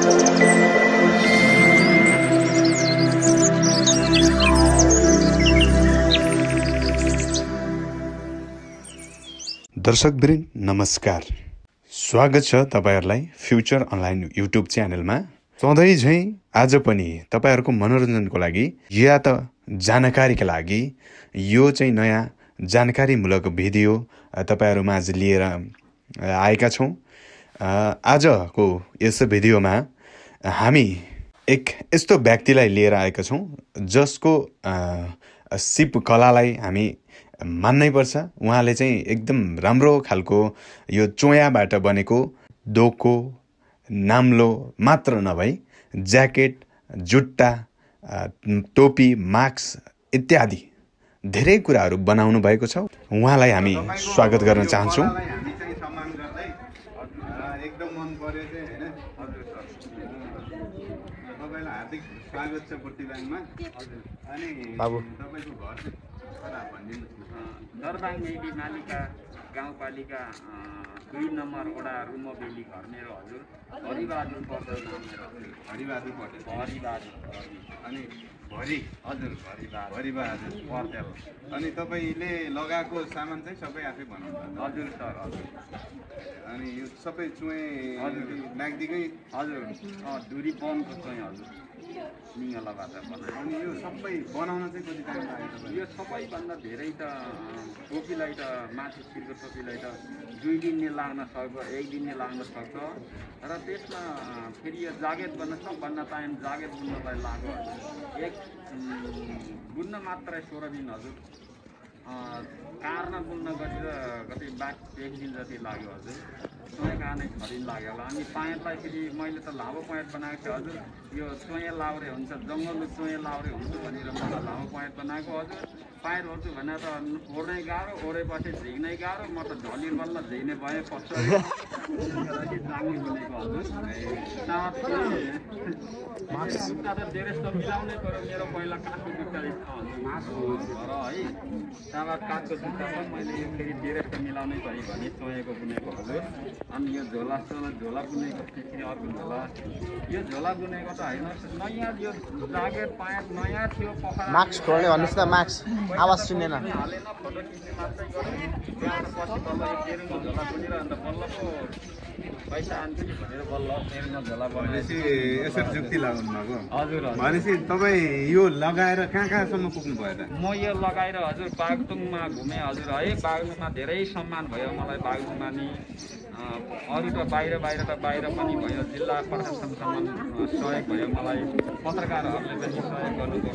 दर्शकवृन्द नमस्कार, स्वागत छ तपाईहरुलाई फ्युचर अनलाइन युट्युब च्यानलमा। सधैं झैं आज पनि तपाईहरुको मनोरञ्जनको लागि या त जानकारीका लागि यो चाहिँ नयाँ जानकारीमूलक भिडियो तपाईहरु माझ लिएर आएका छौं। आजको यस भिडियोमा हामी एक यस्तो व्यक्तिलाई लिएर आएका छौं जसको शिल्प कलालाई हामी मान्नै पर्छ। उहाँले चाहिँ एकदम राम्रो खालको यो चोयाबाट बनेको डोको, नाम्लो मात्र नभई ज्याकेट, जुत्ता, टोपी, मास्क इत्यादि धेरै कुराहरू बनाउनु भएको छ। उहाँलाई हामी स्वागत गर्न चाहन्छौं। एकदम मन पर्यो चाहिँ हैन हजुर सर, तपाईलाई हार्दिक स्वागत छ बुर्ती ब्याङ्कमा। अनि बाबु तपाईको घर चाहिँ कता भनिदिनुस् न। दरबाङ मेली मालिका गाउँपालिका 2 नम्बर वडा रुमबेली घर मेरो हजुर। हरिबहादुर पटेल नाम मेरो हजुर। हरिबहादुर पटेल। हरिबहादुर अनि भरि हजुर हरिबहादुर पटेल। अनि तपाईले लगाएको सामान चाहिँ सबै आफै बनाउनुहुन्छ? हजुर सर हजुर। अनि यो सबै चुए हजुर नागदिकै हजुर दुरी बनको चाहिँ हजुर निगलाबाट बनाए। अनि यो सबै बनाउन चाहिँ कति टाइम लाग्यो? यो सबैभन्दा धेरै त टोपीलाई त माथि शिरको टोपीलाई त 2 दिन नै लाग्न सक्छ, 1 दिन नै लाग्न सक्छ। र त्यसमा फेरि यो जाकेट बन्न सबभन्दा टाइम जाकेट बुन्नलाई लाग्यो हजुर। एक बुन्न मात्रै 16 दिन हजुर। कार्न बुन्न गति र कति 1 दिन जति लाग्यो हजुर। चोया नै 6 दिन लाग्यो होला। अनि पाइँटलाई फेरि मैले त लामो पाइँट बनाएको थिएँ हजुर। यो चोया लाउरे हुन्छ, जङ्गलको चोया लाउरे हुन्छ भनेर मलाई लामो पाइँट बनाएको हजुर। पाइँट ओर्छु भने त ओर्नै गाह्रो, ओरेपछि झिक्नै गाह्रो। म त झली बल्ल झिक्ने भएँ पस्छ जाङ्गी बुनेको हजुर। जुत्ता त डेरेस त मिलाउनै पऱ्यो। मेरो पहिला काठको जुत्ता घर है, त्यहाँबाट काठको जुत्ता पनि मैले यो फेरि डेरेस त मिलाउनै पऱ्यो भने चोयाको बुनेको हजुर। अनि यो झोला बुनेको फेरि अर्को झोला। यो झोला बुनेको त होइन नयाँ, यो जाकेट पाइँट नयाँ थियो। मास्क खोल्ने भन्नुहोस् न, मास्क आवाज सुनेन। हालेन, फोटो खिच्ने मात्रै गरेँ। त्यहाँबाट पछि बल्ल यो तेरुङको झोला बुनेर अन्त बल्ल पो पैसा आन्छ भनेर बल्ल तेरुङको झोला भनेपछि यसरी जुक्ति लगाउनु भएको हजुर। भनेपछि तपाईँ यो लगाएर कहाँसम्म पुग्नु भयो त? म यो लगाएर हजुर बागलुङमा घुमेँ हजुर है। बागलुङमा धेरै सम्मान भयो मलाई। बागलुङमा नि अरू त बाहिर पनि भयो। जिल्ला प्रशासनसम्म सहयोग भयो मलाई। पत्रकारहरूले पनि सहयोग गर्नुभयो।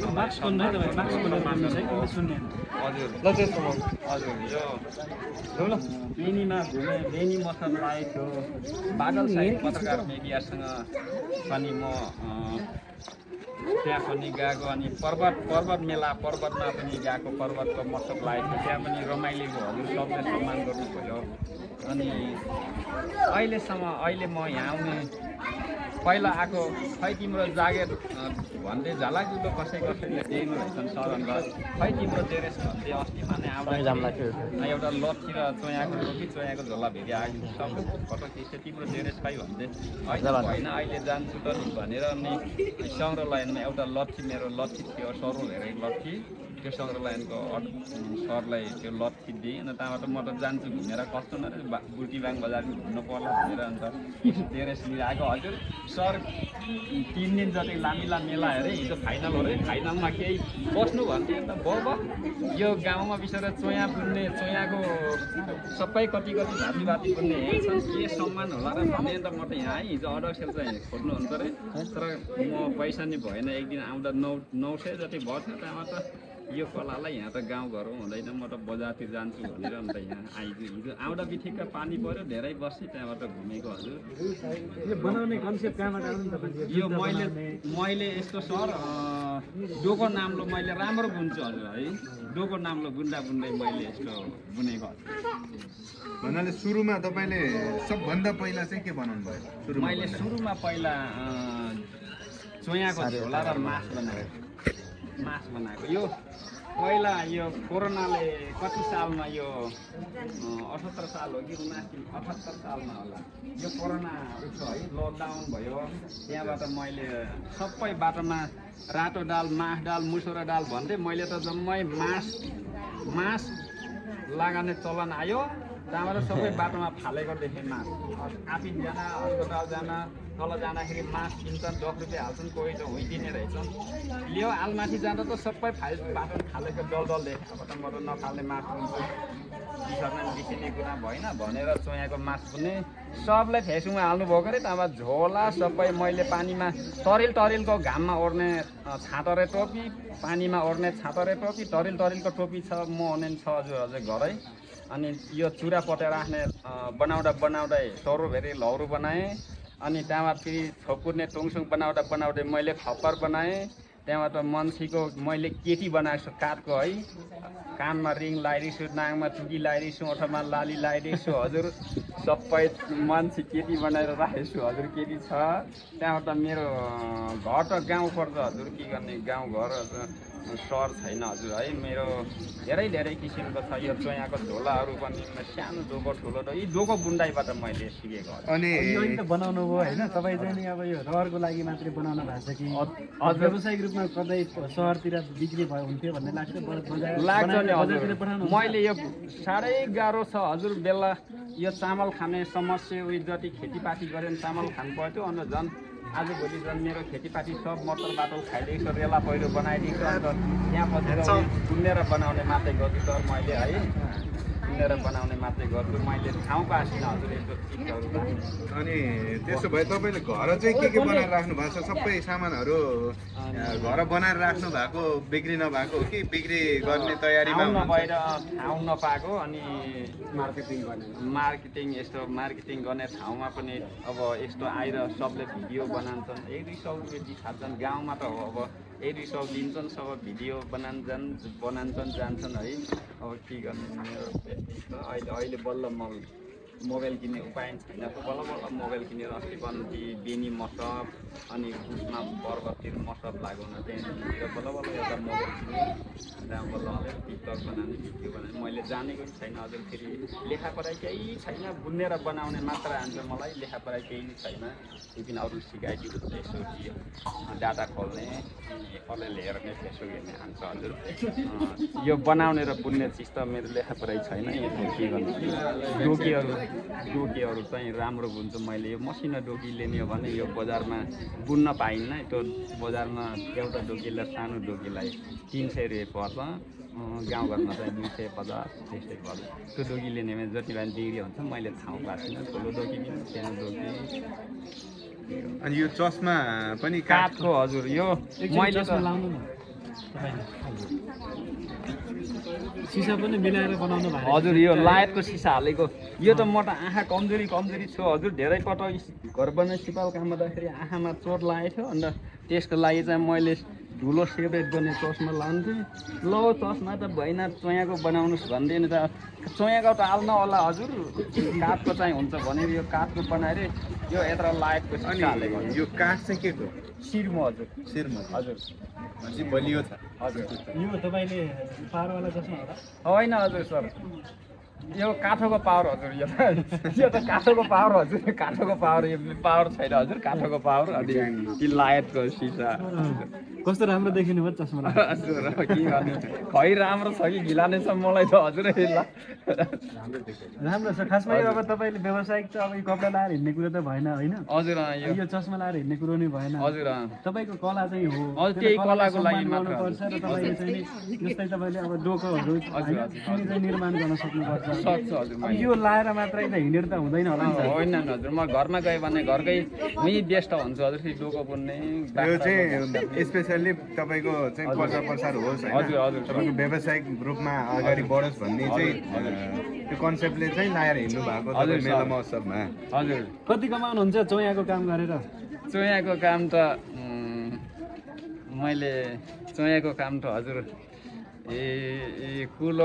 हजुर हजुर यो बेनीमा घुमेँ, बेनी मसँग लागेको थियो। बादल साइड पत्रकार मिडियासँग पनि म त्यहाँ पनि गएको। अनि पर्वत मेला पर्वतमा पनि गएको। पर्वतको मसक लागेको थियो, त्यहाँ पनि रमाइलो हजुर। सबले सम्मान गर्नुभयो। अनि अहिले म यहाँ आउने पहिला आएको खै तिम्रो जाकेट भन्दै झालाजुलो कसैले दिनु रहेछन् सरनगढ। खै तिम्रो डेरेस भन्दै अस्ति माने आउँदा एउटा लट्ठी र चोयाको टोपी, चोयाको झोला भेटी आएको सब फोटो खिच्यो। तिम्रो डेरेस खै भन्दै होइन अहिले जान्छु त नि भनेर। अनि सङ्ग्रह लाइनमा एउटा लट्ठी, मेरो लट्ठी थियो सरु धेरै लट्ठी। त्यो सङ्ग्रह लाइनको सरलाई त्यो लट्ठी दिएँ। अन्त त्यहाँबाट म त जान्छु घुमेर कस्तो न बुर्ती ब्याङ्क बजार घुम्नु पर्ला भनेर अन्त डेरेस लिएर आएको हजुर। सर 3 दिन जति लामिला मेला हेरेँ। हिजो फाइनल हो रे, फाइनलमा केही बस्नु भन्थ्यो अन्त बाबा यो गाउँमा बिचरा चोया बुन्ने, चोयाको सबै कति भाती बुन्ने हेर्छन्, के सम्मान होला र भने अन्त म त यहाँ आएँ। हिजो अर्डर सेल चाहिँ खोज्नुहुन्छ अरे, तर म पैसा नि भएन। एक दिन आउँदा 900 जति भयो। त्यहाँबाट यो कलालाई यहाँ त गाउँघर हुँदैन, म त बजारतिर जान्छु भनेर अन्त यहाँ आइदियो। हिजो आउँदा बिठिक्क पानी पऱ्यो, धेरै बस्यो, त्यहाँबाट घुमेको हजुर। यो बनाउने कन्सेप्ट कहाँबाट आउनु तपाईँ? यो मैले यस्तो सर डोको नाम्लो मैले राम्रो बुन्छु हजुर है। डोको नाम्लो बुन्दै मैले यस्तो बुनेको भन्नाले सुरुमा तपाईँले सबभन्दा पहिला चाहिँ के बनाउनु भयो? मैले सुरुमा पहिला चोयाको झोला र मास बनाएको। यो पहिला यो कोरोनाले कति सालमा यो 78 साल हो कि 78 सालमा होला यो कोरोना उठ्यो है। लकडाउन भयो त्यहाँबाट मैले सबै बाटोमा रातो दाल मास दाल मुसुरा दाल भन्दै मैले त जम्मै मास लगाउने चलन आयो त्यहाँबाट सबै बाटोमा फालेको देखेँ मास आपिन जान अर्को डाल जान तल जाँदाखेरि मास किन्छन् 10 रुपियाँ हाल्छन् कोही त होइदिने रहेछन् लियो आलमाथि जाँदा त सबै बाटो फालेको डल देखेँ अब त म त नफाल्ने मास हुन्छ बिर्सिने कुरा भएन भनेर चोयाको मास पनि सबलाई फेसबुकमा हाल्नुभएको अरे त्यहाँबाट झोला सबै मैले पानीमा तरिलको घाममा ओर्ने छातरे टोपी पानीमा ओर्ने छातरे टोपी तरिलको टोपी छ म ओर्ने छ हजुर घरै अनि यो चुरा पटेर राख्ने बनाउँदै तोरो भेरी लौरो बनाएँ अनि त्यहाँबाट फेरि छोपुर्ने टुङसुङ बनाउँदै मैले खप्पर बनाएँ त्यहाँबाट मन्सीको मैले केटी बनाएको छु काठको है कानमा रिङ लगाइदिएको छु नाङमा टुकी लगाइदिएको छु ओठमा लाली लगाइदिएको छु हजुर सबै मान्छे केटी बनाएर राखेको छु हजुर केटी छ त्यहाँबाट मेरो घर त गाउँ पर्छ हजुर के गर्ने गाउँघर सहर छैन हजुर है मेरो धेरै किसिमको छ यो चोयाको झोलाहरू पनि सानो डोको ठुलो यी डोको बुन्दाइबाट मैले सिकेको अनि त बनाउनु भयो होइन तपाईँ चाहिँ नि अब यो रहरको लागि मात्रै बनाउन भएको छ कि व्यावसायिक रूपमा कतै सहरतिर बिक्री भयो हुन्थ्यो भन्ने लाग्छ लाग्छ नि हजुर मैले यो साह्रै गाह्रो छ हजुर बेला यो चामल खाने समस्या उयो जति खेतीपाती गरेर चामल खानु पर्थ्यो अन्त झन् आजभोलि झन् मेरो खेतीपाती सब मटर बाटो खाइदिएको छ रेला पहिरो बनाइदिएको छ अन्त त्यहाँ बसेर बुनेर बनाउने मात्रै गर्छु तर मैले है बुनेर बनाउने मात्रै गर्छु मैले ठाउँको आसिन हजुर यस्तो चिजहरू अनि त्यसो भए तपाईँले घर चाहिँ के बनाएर राख्नु भएको छ सबै सामानहरू घर बनाएर राख्नु भएको बिक्री नभएको कि बिक्री गर्ने तयारीमा नभएर ठाउँ नपाएको अनि मार्केटिङ गर्ने ठाउँमा पनि अब यस्तो आएर सबले भिडियो बनाउँछन् 100 रुपियाँ दिखाउँछन् गाउँमा त हो अब 100 लिन्छन् सब भिडियो बनाउँछन् जान्छन् है अब के गर्ने अहिले बल्ल मोबाइल किन्ने उपाय छैन बल्ल मोबाइल किनेर अस्ति बन्दी बेनी मसप अनि उसमा बर्गतिर मसप लगाउन त्यहाँनिर बल्ल एउटा मोबाइल किनेँ त्यहाँ बल्ल टिकटक बनाउने भिडियो बनाउने मैले जानेको छैन हजुर फेरि लेखापढाइ केही छैन बुनेर बनाउने मात्र आन्छ मलाई लेखापढाइ केही छैन लेकिन अरू सिकाइदियो यसो डाटा खोल्ने कसैले हेर्ने फेसबुक हेर्ने आन्छ हजुर यो बनाउने र बुन्ने चिज त मेरो लेखापढाइ छैन यो के गर्नु डोकीहरू चाहिँ राम्रो बुन्छ मैले यो मसिनो डोकी लिने हो भने यो बजारमा बुन्न पाइन्न त्यो बजारमा एउटा डोकीलाई सानो डोकीलाई 300 रुपियाँ पर्छ गाउँघरमा चाहिँ 250 त्यस्तै पर्छ त्यो डोकी लिने भने जति भए डिग्री हुन्छ मैले ठाउँ पाएको छैन ठुलो डोकी पनि सानो डोकी अनि यो चस्मा पनि काठको हजुर यो मैले सिसा पनि मिलाएर बनाउनु भएको हजुर यो लाइटको सिसा हालेको यो त म त आँखा कमजोरी छु हजुर धेरै पटक घर बनाइ सिपाल काम गर्दाखेरि आँखामा चोट लागेको थियो अन्त त्यसको लागि चाहिँ मैले ठुलो सेपरेट गर्ने चस्मा लान्थेँ ल चस्मा त भएन चोयाको बनाउनुहोस् भन्दैन त चोयाको त हाल्न होला हजुर काठको चाहिँ हुन्छ भनेर यो काठको बनाएर यो यत्र लाइटको सिसा हालेको यो काठ चाहिँ के को शिरमा हजुर हजुर बलियो छ हजुर यो तपाईँले पावरवाला चस्मा हो होइन हजुर सर यो काठोको पावर हजुर यो त काठोको पावर हजुर काठोको पावर यो पावर छैन हजुर काठोको पावर अनि लायतको सिसा कस्तो राम्रो देखिनु भयो चस्मा हजुर के गर्नु खै राम्रो छ कि घिलाने छ मलाई त हजुर राम्रो छ खासमा यो अब तपाईँले व्यावसायिक त अब यो कपडा लाएर हिँड्ने कुरो त भएन होइन हजुर यो चस्मा लाएर हिँड्ने कुरो नै भएन हजुर तपाईँको कला चाहिँ हो हजुर त्यही कलाको लागि मात्र पर्छ र तपाईँले चाहिँ जस्तै तपाईँले अब डोकोहरू चाहिँ निर्माण गर्न सक्नुपर्छ सक्छ हजुर यो लाएर मात्रै त हिँडेर त हुँदैन होला नि होइन हजुर म घरमा गएँ भने घरकै उही व्यस्त हुन्छु हजुर डोको बुन्ने यो चाहिँ स्पेसल्ली तपाईँको चाहिँ प्रचार होस् हजुर हजुर तपाईँको व्यावसायिक रूपमा अगाडि बढोस् भन्ने चाहिँ त्यो कन्सेप्टले चाहिँ लाएर हिँड्नु भएको मेला महोत्सवमा हजुर कति कमाउनुहुन्छ चोयाको काम गरेर चोयाको काम त मैले चोयाको काम त हजुर कुलो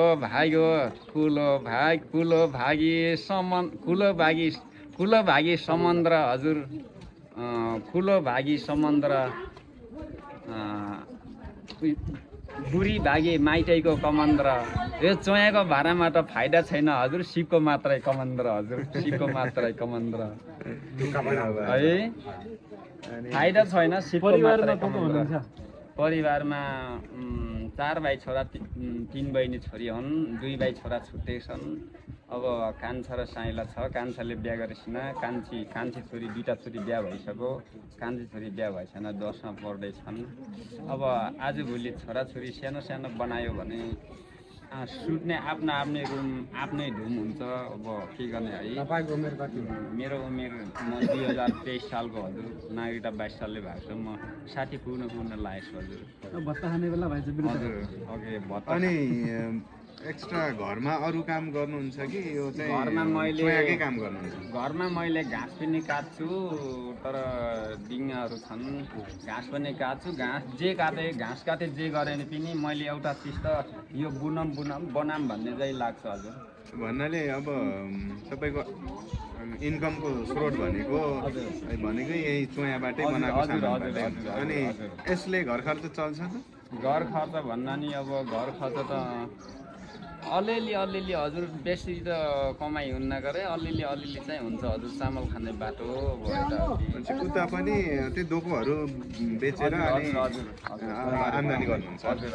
भागी समुद्र हजुर कुलो भागी समुद्र बुढी भागे माइतैको कमन्द्र यो चोयाको भाँडामा त फाइदा छैन हजुर सिपको मात्रै कमन्द्र हजुर सिपको मात्रै कमन्द्र है फाइदा छैन सिपको मात्रै कमन्द्र परिवारमा 4 भाइ छोरा 3 बहिनी छोरी हुन् 2 भाइ छोरा छुट्टै छन् अब कान्छा र साइला छ कान्छाले बिहा गरेछिन कान्छी छोरी 2टा छोरी बिहा भइसक्यो कान्छी छोरी बिहा भएछन् 10मा पढ्दैछन् अब आजभोलि छोराछोरी सानो सानो बनायो भने सुत्ने आफ्नो आफ्नै रुम आफ्नै धुम हुन्छ अब के गर्ने है तपाईँको उमेर कति हो मेरो उमेर म 2023 सालको हजुर नागरिकता 22 सालले भएको छ म 60 पुग्न लागेछु हजुर भत्ता खाने बेला भएछ हजुर ओके भत्ता अनि एक्स्ट्रा घरमा अरू काम गर्नुहुन्छ कि यो चाहिँ घरमा मैले चोयाकै काम गर्नुहुन्छ घरमा मैले घाँस पनि काट्छु तर डिङ्गाहरू छन् घाँस पनि काट्छु घाँस काटे जे गरे पनि मैले एउटा चिज त यो बनाम भन्ने चाहिँ लाग्छ हजुर भन्नाले अब तपाईँको इन्कमको स्रोत भनेको यही चोयाबाटै बनाएको सामानबाट अनि यसले घर खर्च चल्छ त घर खर्च भन्दा नि अब घर खर्च त अलिअलि हजुर बेसी त कमाइ हुन्न गरे अलिअलि चाहिँ हुन्छ हजुर चामल खाने बाटो भएर उता पनि त्यो डोकोहरू बेचेर आम्दानी गर्नुहुन्छ हजुर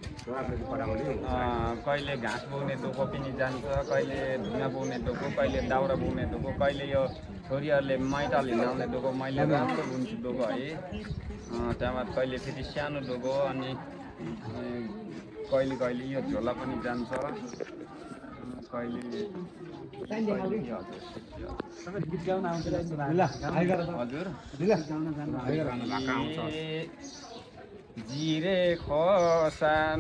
कहिले घाँस बोक्ने डोको पनि जान्छ कहिले ढुङ्गा बोक्ने डोको कहिले दाउरा बोक्ने डोको कहिले यो छोरीहरूले मैटाल हिँडाउने डोको मैले राम्रो बुन्छु डोको है त्यहाँबाट कहिले फेरि सानो डोको अनि कहिले यो झोला पनि जान्छ कहिले गीत गाउन आउँछ हजुर जिरे खोसान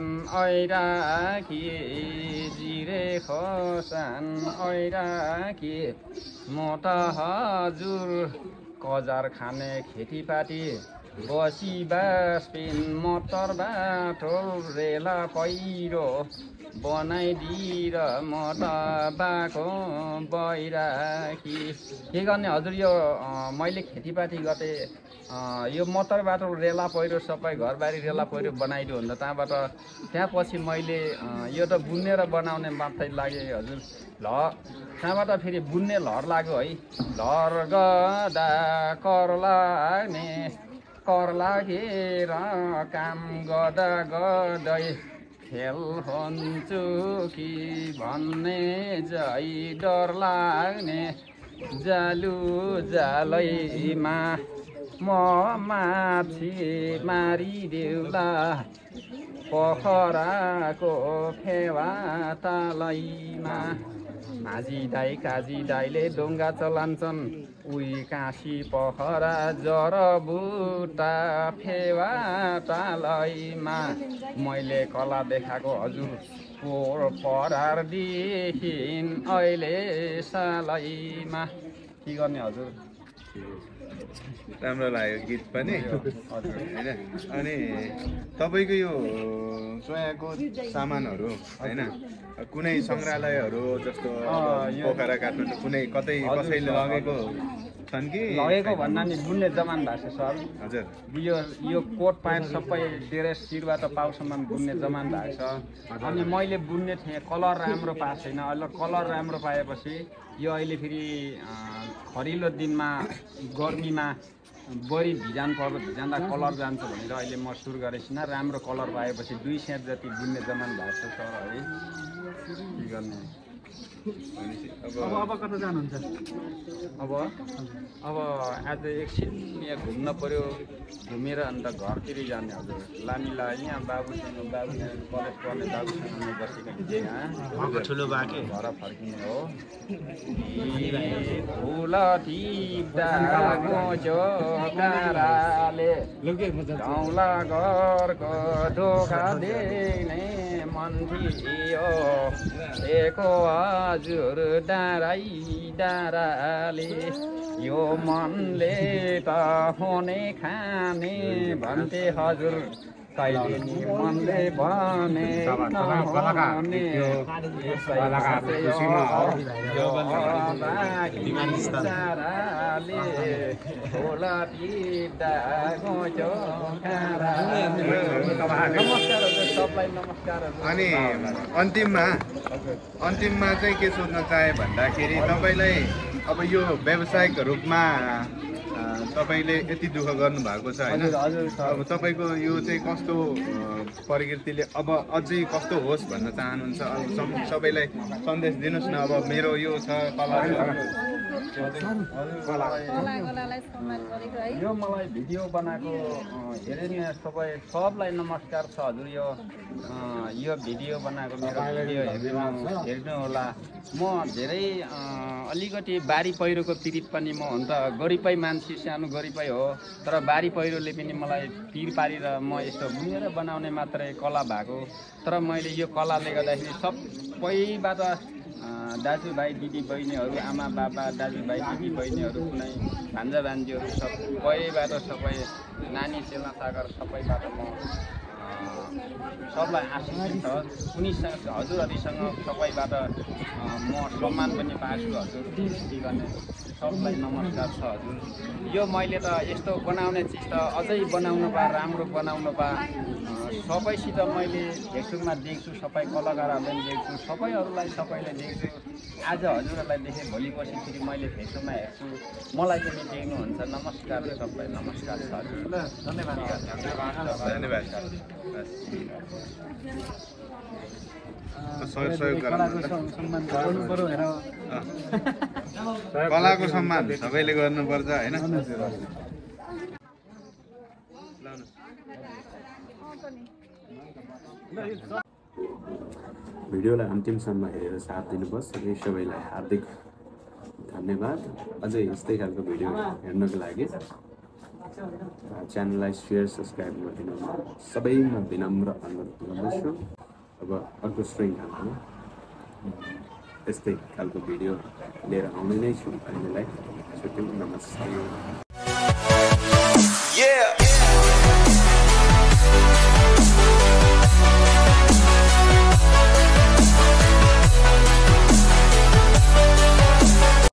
ऐराकी म त हजुर कजार खाने खेतीपाती बसी बासपिन मोटर बाटो रेला पहिरो बनाइदिएर म त बाको बैराकी के गर्ने हजुर यो मैले खेतीपाती गरे यो मोटर बाटो रेला पहिरो सबै घरबारी रेला पहिरो बनाइदियो भने त त्यहाँ पछि मैले यो त बुन्ने र बनाउने मात्रै लागे हजुर त्यहाँबाट फेरि बुन्ने लहर लाग्यो है लहर गदा कर लाग्ने कर लागेर काम गर्दै फेल हुन्छु कि भन्ने जै डर लाग्ने जालैमा म माछी मारिदेऊला पोखराको फेवा तालैमा माझी दाई काजी दाईले डोङ्गा चलान्छन् उही काँसी पोखरा जरबुटा फेवा तालैमा मैले कला देखाएको हजुर पोहोर परारदेखि अहिले सालैमा के गर्ने हजुर राम्रो लाग्यो गीत पनि होइन अनि तपाईँको यो चोयाको सामानहरू होइन कुनै सङ्ग्रहालयहरू जस्तो पोखरा काठमाडौँ कुनै कसैले लगेको छन् कि लगेको भन्दा नि बुन्ने जमान भएको छ सर हजुर यो कोट प्यान्ट सबै ड्रेस सिरबाट पाउसम्म बुन्ने जमान भएको छ अनि मैले बुन्ने थिएँ कलर राम्रो पाएको छैन अहिले कलर राम्रो पाएपछि यो अहिले फेरि खरिलो दिनमा गर्मीमा बढी भिजाउँदा कलर जान्छ भनेर अहिले म सुरु गरेछिन राम्रो कलर पाएपछि 2 सेट जति बुन्ने जमान भएको छ सर है के गर्ने अब कता जानुहुन्छ अब आज एकछिन यहाँ घुम्न पर्यो घुमेर अन्त घरतिर जाने हजुर लामीलाई यहाँ बाबुसँग कलेज पढ्ने बाबुसँग बसेको यहाँ ठुलो बाके घर फर्किने हो फुल टिप्दा गोचो काराले गाउँला घरको धोका देख्ने मन थियो एको हजुर डाँडाले यो मनले त हुने खाने भन्थे हजुर कहिले नि मनले भने अनि अन्तिममा चाहिँ के सोध्न चाहे भन्दाखेरि तपाईँलाई अब यो व्यावसायिक रूपमा तपाईँले यति दुःख गर्नुभएको छ होइन अब तपाईँको यो चाहिँ कस्तो प्रकृतिले अब अझै कस्तो होस् भन्न चाहनुहुन्छ अब सबैलाई सन्देश दिनुहोस् न अब मेरो यो छ यो मलाई भिडियो बनाएको हेरे नि सबलाई नमस्कार छ हजुर यो भिडियो बनाएको मेरो भिडियो हेर्नु होला म धेरै अलिकति बारी पहिरोको पीडित पनि म हुन त गरिबै मान्छे सानो गरिबै हो तर बारी पहिरोले पनि मलाई पिर पारेर म यस्तो बुनेर बनाउने मात्रै कला भएको तर मैले यो कलाले गर्दाखेरि सबैबाट दाजुभाइ दिदी बहिनीहरू आमा बाबा दाजुभाइ दिदी बहिनीहरू कुनै भान्जा भान्जीहरू सबैबाट सबै नानी चेला सागर सबैबाट म सबलाई आशिष छ उनीसँग हजुरहरूसँग सबैबाट म सम्मान पनि पाएको छु हजुर गर्ने सबलाई नमस्कार छ हजुर यो मैले त यस्तो बनाउने चिज त अझै बनाउनु पा राम्रो बनाउनु पा सबैसित मैले फेसबुकमा देख्छु सबै कलाकारहरूलाई देख्छु सबैले देख्छु आज हजुरहरूलाई देखेँ भोलि पर्सि फेरि मैले फेसबुकमा हेर्छु मलाई पनि देख्नुहुन्छ नमस्कार सबै नमस्कार छ हजुर धन्यवाद कलाको सम्मान सबैले गर्नुपर्छ होइन भिडियोलाई अन्तिमसम्म हेरेर साथ दिनुहोस् र सबैलाई हार्दिक धन्यवाद अझै यस्तै खालको भिडियो हेर्नको लागि च्यानललाई सेयर सब्सक्राइब गरिदिनु सबैमा विनम्र अनुरोध गर्दछु अब अर्को श्रृङ्खलामा यस्तै खालको भिडियो लिएर आउने नै छु अहिलेलाई छुट्यौँ नमस्कार